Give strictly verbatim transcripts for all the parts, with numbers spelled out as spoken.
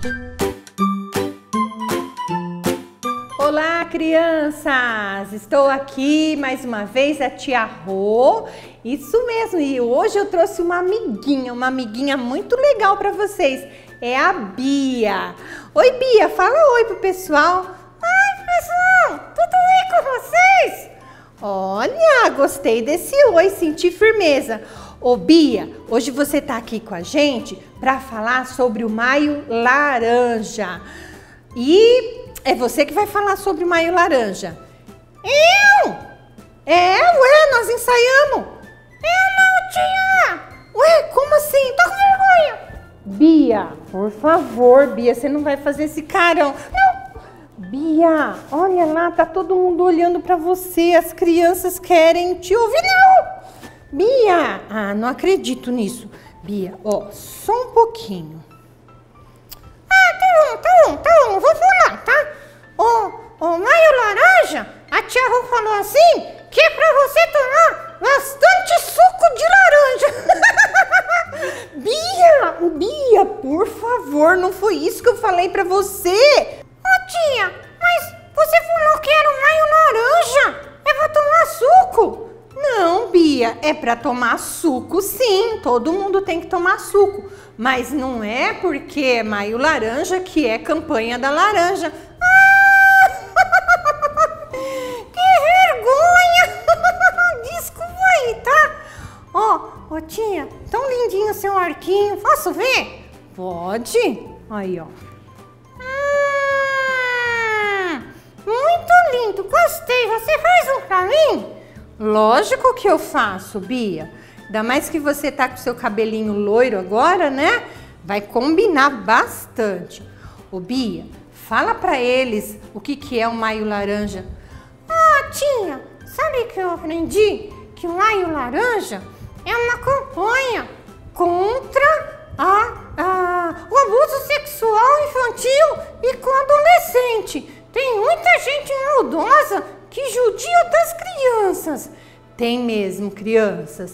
Olá, crianças! Estou aqui mais uma vez, a tia Rô. Isso mesmo, e hoje eu trouxe uma amiguinha, uma amiguinha muito legal para vocês. É a Bia. Oi, Bia, fala oi pro pessoal. Oi, pessoal, tudo bem com vocês? Olha, gostei desse oi, senti firmeza. Ô, Bia, hoje você tá aqui com a gente para falar sobre o Maio Laranja. E é você que vai falar sobre o Maio Laranja. Eu? É, ué, nós ensaiamos. Eu não, tia. Ué, como assim? Tô com vergonha. Bia, por favor, Bia, você não vai fazer esse carão. Não. Bia, olha lá, tá todo mundo olhando pra você. As crianças querem te ouvir. Não. Bia, ah, não acredito nisso. Bia, ó, só um pouquinho. Ah, tá bom, tá bom, tá bom, vou falar, tá? Ô, ô, Maio Laranja, a tia Rô falou assim, que é pra você tomar bastante suco de laranja. Bia, Bia, por favor, não foi isso que eu falei pra você. Ô, tia, mas você falou que era o Maio Laranja, é pra tomar suco. Não, Bia, é pra tomar suco sim, todo mundo tem que tomar suco. Mas não é porque é Maio Laranja que é campanha da laranja. Ô, tia, tão lindinho o seu arquinho. Posso ver? Pode. Aí, ó. Hum, muito lindo, gostei. Você faz um pra mim? Lógico que eu faço, Bia. Ainda mais que você tá com seu cabelinho loiro agora, né? Vai combinar bastante. Ô, Bia, fala pra eles o que que é o Maio Laranja. Ah, tia, sabe que eu aprendi? Que o Maio Laranja é uma campanha contra a, a, o abuso sexual infantil e com adolescente. Tem muita gente maldosa que judia das crianças. Tem mesmo, crianças.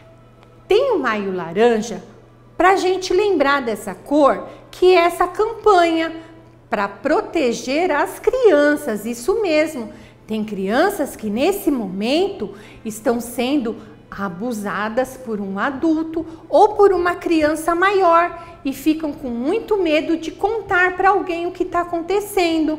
Tem o Maio Laranja para gente lembrar dessa cor, que é essa campanha para proteger as crianças. Isso mesmo. Tem crianças que nesse momento estão sendo abusadas por um adulto ou por uma criança maior e ficam com muito medo de contar para alguém o que está acontecendo.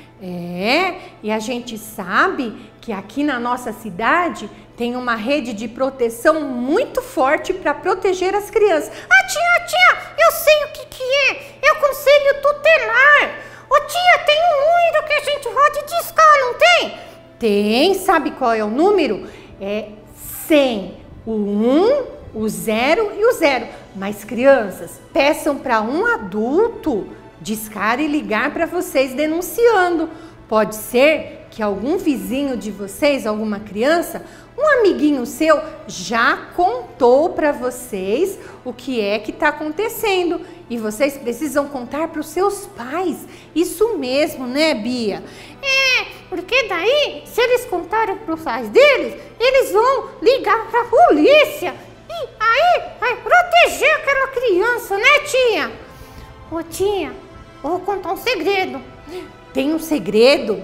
É, e a gente sabe que aqui na nossa cidade tem uma rede de proteção muito forte para proteger as crianças. Ah, tia, tia, eu sei o que que é, é o conselho tutelar. Ô, tia, tem um número que a gente pode discar, não tem? Tem, sabe qual é o número? É cem, o um, o zero e o zero. Mas, crianças, peçam para um adulto discar e ligar para vocês denunciando. Pode ser que algum vizinho de vocês, alguma criança, um amiguinho seu já contou para vocês o que é que está acontecendo. E vocês precisam contar para os seus pais. Isso mesmo, né, Bia? É, porque daí, se eles contarem para os pais deles, eles vão ligar para a polícia. E aí vai proteger aquela criança, né, tia? Ô, tia, eu vou contar um segredo. Tem um segredo?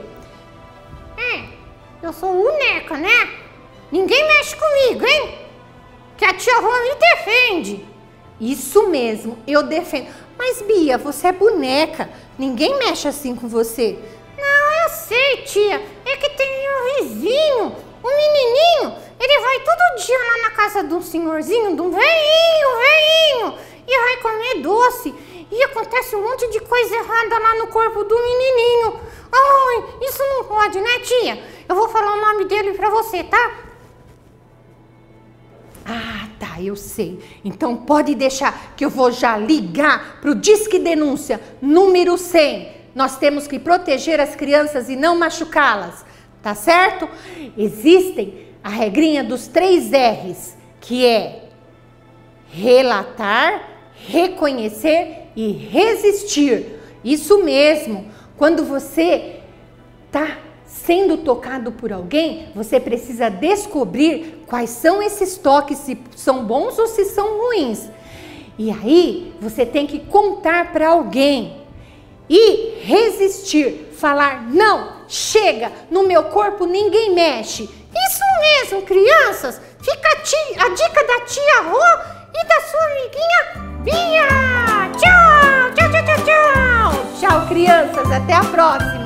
É, eu sou boneca, né? Ninguém mexe comigo, hein? Que a tia Rô me defende. Isso mesmo, eu defendo. Mas, Bia, você é boneca. Ninguém mexe assim com você. Não, eu sei, tia. É que tem um vizinho, um menininho. Ele vai todo dia lá na casa de um senhorzinho, de um veinho, veinho. E vai comer doce. E acontece um monte de coisa errada lá no corpo do menininho. Ai, isso não pode, né, tia? Eu vou falar o nome dele pra você, tá? Ah, tá, eu sei. Então pode deixar que eu vou já ligar pro Disque Denúncia número cem. Nós temos que proteger as crianças e não machucá-las, tá certo? Existem a regrinha dos três R's, que é relatar, reconhecer e resistir. Isso mesmo. Quando você tá sendo tocado por alguém, você precisa descobrir quais são esses toques, se são bons ou se são ruins. E aí, você tem que contar para alguém. E resistir, falar não, chega, no meu corpo ninguém mexe. Isso mesmo, crianças. Fica a, tia, a dica da tia Rô e da sua amiguinha Bia. Tchau, tchau, tchau, tchau, tchau. Tchau, crianças, até a próxima.